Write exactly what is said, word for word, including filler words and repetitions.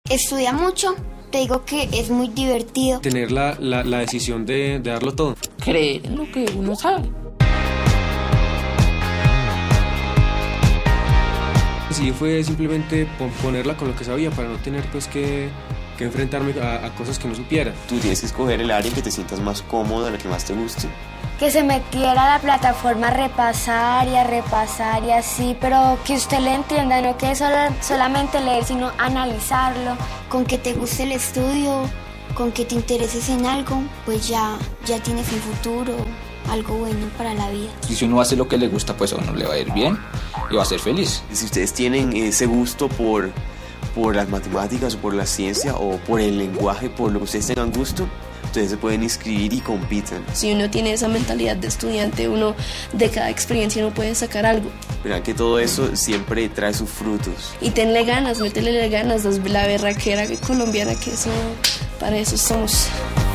Estudia mucho, te digo que es muy divertido. Tener la, la, la decisión de, de darlo todo. Creer en lo que uno sabe. Sí, fue simplemente ponerla con lo que sabía para no tener pues que, que enfrentarme a, a cosas que no supiera. Tú tienes que escoger el área en que te sientas más cómodo, la que más te guste. Que se metiera a la plataforma a repasar y a repasar y así, pero que usted le entienda, no que solo, solamente leer, sino analizarlo. Con que te guste el estudio, con que te intereses en algo, pues ya, ya tienes un futuro, algo bueno para la vida. Y si uno hace lo que le gusta, pues a uno le va a ir bien y va a ser feliz. Si ustedes tienen ese gusto por, por las matemáticas o por la ciencia o por el lenguaje, por lo que ustedes tengan gusto, ustedes se pueden inscribir y compitan. Si uno tiene esa mentalidad de estudiante, uno de cada experiencia uno puede sacar algo. Verán que todo eso siempre trae sus frutos. Y tenle ganas, métele ganas, la berraquera colombiana, que eso, para eso somos.